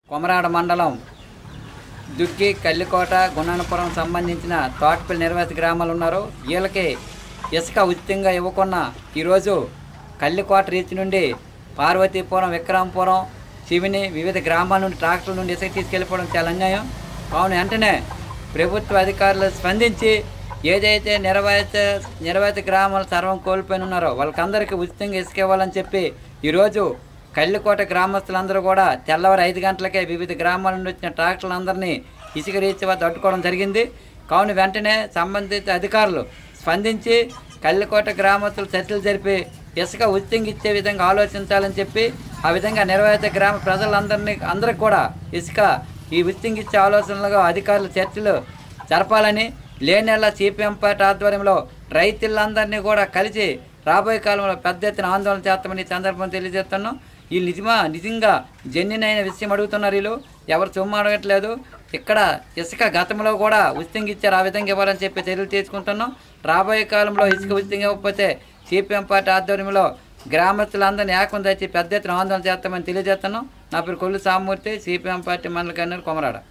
కొమరాడ మండలం దుగ్గి, కల్లికోట, గుణానపురం సంబంధించిన తోటపల్లి నిర్వాసిత గ్రామాలు ఉన్నారు. వీళ్ళకి ఇసుక ఉచితంగా ఇవ్వకుండా ఈరోజు కల్లికోట రీచ్ నుండి పార్వతీపురం, విక్రమపురం, శివిని వివిధ గ్రామాల నుండి ట్రాక్టర్ల నుండి ఇసుక తీసుకెళ్ళిపోవడం చాలా అన్యాయం. కావున వెంటనే ప్రభుత్వ అధికారులు స్పందించి ఏదైతే నిర్వాసిత గ్రామాలు సర్వం కోల్పోయి ఉన్నారో వాళ్ళకందరికీ ఉచితంగా ఇసుక ఇవ్వాలని చెప్పి ఈరోజు కల్లికోట గ్రామస్తులందరూ కూడా తెల్లవారు 5 గంటలకే వివిధ గ్రామాల నుండి వచ్చిన ట్రాక్టర్లందరినీ ఇసుక రీచ్ వద్ద అడ్డుకోవడం జరిగింది. కావున వెంటనే సంబంధిత అధికారులు స్పందించి కల్లికోట గ్రామస్తులు చర్చలు జరిపి ఇసుక ఉచితంగా ఇచ్చే విధంగా ఆలోచించాలని చెప్పి ఆ విధంగా నిర్వాసిత గ్రామ ప్రజలందరికీ కూడా ఇసుక ఈ ఉచితంగా ఇచ్చే ఆలోచనలుగా అధికారులు చర్చలు జరపాలని, లేనెల్ల సిపిఎం పార్టీ ఆధ్వర్యంలో రైతులందరినీ కూడా కలిసి రాబోయే కాలంలో పెద్ద ఎత్తున ఆందోళన చేస్తామని సందర్భం తెలియజేస్తున్నాం. వీళ్ళు నిజంగా జెన్యునైన విషయం అడుగుతున్నారు. వీళ్ళు ఎవరు సొమ్ము అడగట్లేదు. ఇక్కడ ఇసుక గతంలో కూడా ఉచితంగా ఇచ్చారు, ఆ విధంగా ఇవ్వాలని చెప్పి చర్యలు తీసుకుంటున్నాం. రాబోయే కాలంలో ఇసుక ఉచితంగా ఇవ్వకపోతే సిపిఎం పార్టీ ఆధ్వర్యంలో గ్రామస్తులందరినీ ఏకం తెచ్చి పెద్ద ఎత్తున ఆందోళన చేస్తామని తెలియజేస్తున్నాం. నా పేరు కొల్లు సామూర్తి, సిపిఎం పార్టీ మండల కన్వీనర్, కొమరాడ.